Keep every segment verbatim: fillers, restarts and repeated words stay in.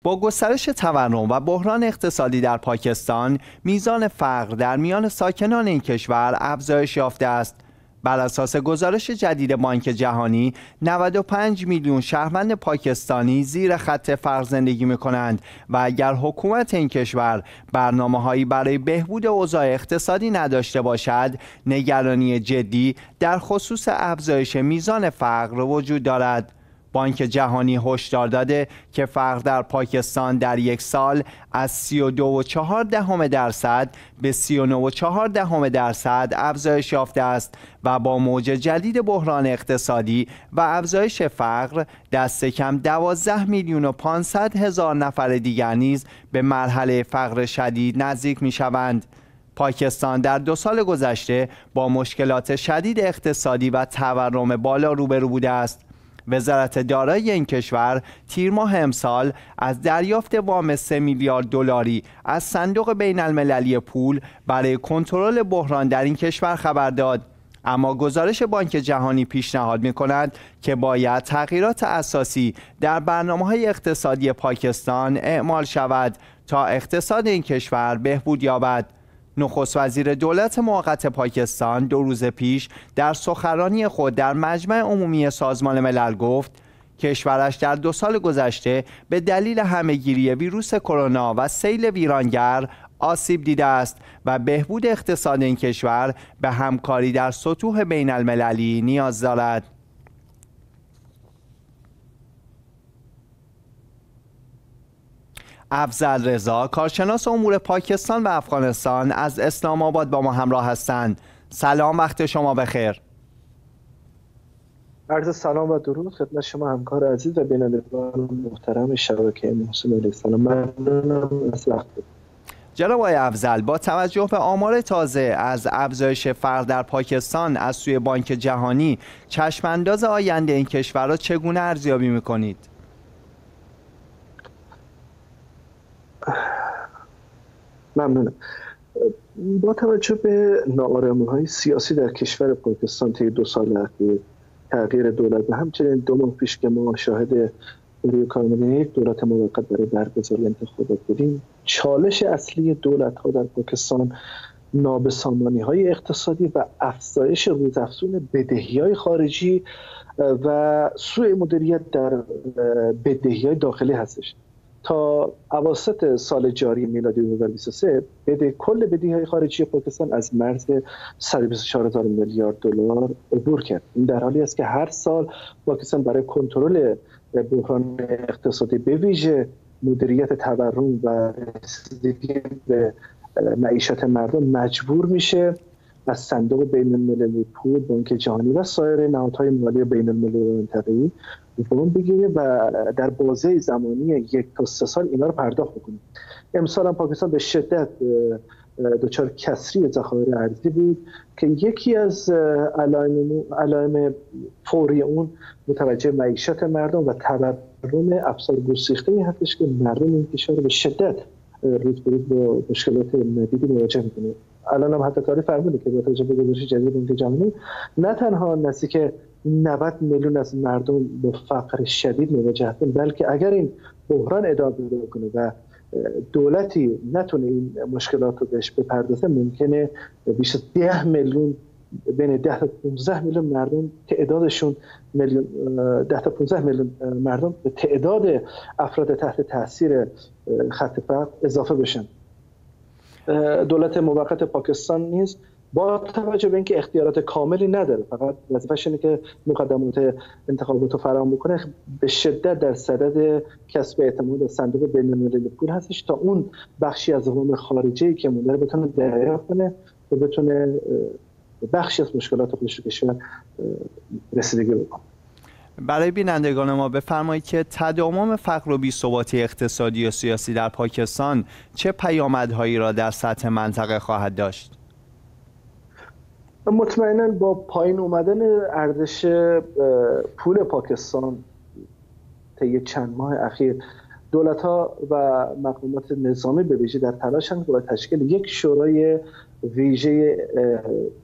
با گسترش تورم و بحران اقتصادی در پاکستان، میزان فقر در میان ساکنان این کشور افزایش یافته است. بر اساس گزارش جدید بانک جهانی، نود و پنج میلیون شهروند پاکستانی زیر خط فقر زندگی می‌کنند و اگر حکومت این کشور برنامه‌هایی برای بهبود اوضاع اقتصادی نداشته باشد، نگرانی جدی در خصوص افزایش میزان فقر وجود دارد. بانک جهانی هشدار داده که فقر در پاکستان در یک سال از سی و دو و چهار دهم درصد به سی و نه و چهار دهم درصد افزایش یافته است و با موج جدید بحران اقتصادی و افزایش فقر، دست کم دوازده میلیون و پانصد هزار نفر دیگر نیز به مرحله فقر شدید نزدیک می شوند. پاکستان در دو سال گذشته با مشکلات شدید اقتصادی و تورم بالا روبرو بوده است. وزارت دارایی این کشور تیر ماه امسال از دریافت وام سه میلیارد دلاری از صندوق بین المللی پول برای کنترل بحران در این کشور خبر داد. اما گزارش بانک جهانی پیشنهاد می‌کند که باید تغییرات اساسی در برنامه‌های اقتصادی پاکستان اعمال شود تا اقتصاد این کشور بهبود یابد. نخست وزیر دولت موقت پاکستان دو روز پیش در سخنرانی خود در مجمع عمومی سازمان ملل گفت کشورش در دو سال گذشته به دلیل همه‌گیری ویروس کرونا و سیل ویرانگر آسیب دیده است و بهبود اقتصاد این کشور به همکاری در سطوح بین المللی نیاز دارد. افضل رضا، کارشناس امور پاکستان و افغانستان از اسلام آباد با ما همراه هستند. سلام، وقت شما بخیر. عرض سلام و درود خدمت شما همکار عزیز و بینندگان محترم شبکه محسن علیه السلام. ممنونم از وقت. جناب آقای افضل، با توجه به آمار تازه از افزایش فقر در پاکستان از سوی بانک جهانی، چشمانداز آینده این کشور را چگونه ارزیابی می‌کنید؟ ممنونم. با توجه به ناآرامی‌های سیاسی در کشور پاکستان طی دو سال اخیر، تغییر دولت و همچنین دو ماه پیش که ما شاهد روی کامل یک دولت موقت برای برگزاری انتخابات بودیم، چالش اصلی دولت‌ها در پاکستان نابسامانی‌های اقتصادی و افزایش روزافزون بدهی‌های خارجی و سوء مدیریت در بدهی‌های داخلی هستش. تا اواسط سال جاری میلادی دو هزار و بیست و سه بده کل بدهی‌های خارجی پاکستان از مرز صد و بیست و چهار هزار میلیارد دلار عبور کرد. این در حالی است که هر سال پاکستان برای کنترل بحران اقتصادی به ویژه مدیریت تورم و رسیدگی به معیشت مردم مجبور میشه از صندوق بین المللی پول، بانک جهانی و سایر نهادهای مالی بین المللی و منطقه‌ای وام بگیره و در بازه زمانی یک تا سه سال اینا رو پرداخت بکنه. امسال هم پاکستان به شدت دچار کسری ذخایر ارزی بود که یکی از علائم علائم فوری اون متوجه معیشت مردم و تورم افسار گسیخته‌ای هستش که مردم این کشور به شدت روز به روز با مشکلات مدیدی مواجه می‌کنه. الان هم حتی کاری فرموده که با توجه به گزارش جدید بانک جهانی نه تنها نزدیک نود میلیون از مردم با فقر شدید مواجه هستند، بلکه اگر این بحران ادامه پیدا کنه و دولتی نتونه این مشکلات رو بهش بپردازه، ممکنه بیش از ده میلیون بین ده تا پانزده میلیون مردم تعدادشون میلیون ده تا پانزده میلیون مردم به تعداد افراد تحت تاثیر خط فقر اضافه بشن. دولت موقت پاکستان نیز با توجه به اینکه اختیارات کاملی نداره، فقط وظیفه‌ش اینه که مقدمات انتخابات رو فراهم بکنه، به شدت در صدد کسب اعتماد صندوق بین‌المللی پول هستش تا اون بخشی از وام خارجی که مونده بتونه دریافت کنه و بتونه بخشی از مشکلات خودش رو کشور رسیدگی بکنه. برای بینندگان ما بفرمایید که تداوم فقر و بی‌ثباتی اقتصادی و سیاسی در پاکستان چه پیامدهایی را در سطح منطقه خواهد داشت؟ مطمئناً با پایین اومدن ارزش پول پاکستان طی چند ماه اخیر، دولت‌ها و مقامات نظامی به ویژه در تلاشند برای تشکیل یک شورای ویژه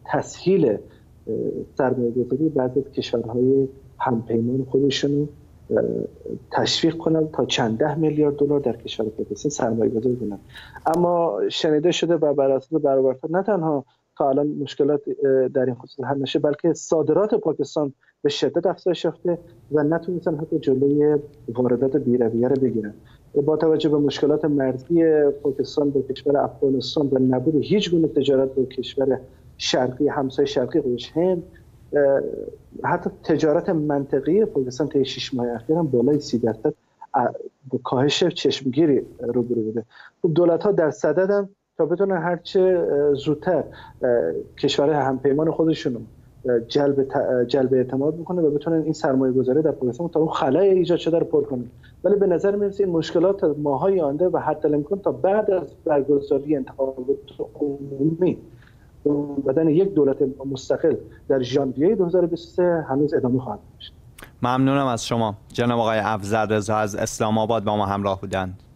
تسهیل سرمایه‌گذاری بعضی از کشورهای همپیمان خودشون تشویق کنن تا چند ده میلیارد دلار در کشور پاکستان سرمایه گذاری کنن. اما شنیده شده و بر اساس برآورد نه تنها تا الان مشکلات در این خصوص حل نشه، بلکه صادرات پاکستان به شدت افزایش یافته و نتونستن حتی جلوی واردات بی‌رویه رو بگیرن. با توجه به مشکلات مرزی پاکستان با کشور افغانستان و نبود هیچ گونه تجارت با کشور شرقی همسایه شرقی خودش هند، حتی تجارت منطقی پاکستان طی شش ماه اخیر هم بالای سی درصد با کاهش چشمگیری روبرو بوده. خب دولت‌ها در صددن تا بتونن هرچه زودتر کشورهای همپیمان خودشون جلب جلب اعتماد بکنه و بتونن این سرمایه گذاری در پاکستان تا اون خلای ایجاد شده رو پر کنه. ولی به نظر میرسه این مشکلات ماهای آینده و حتی الامکان تا بعد از برگزاری انتخابات عمومی بدن یک دولت مستقل در ژانویه دو هزار و بیست و سه هنوز ادامه خواهد داشت. ممنونم از شما جناب آقای افضل رضا از اسلام آباد با ما همراه بودند.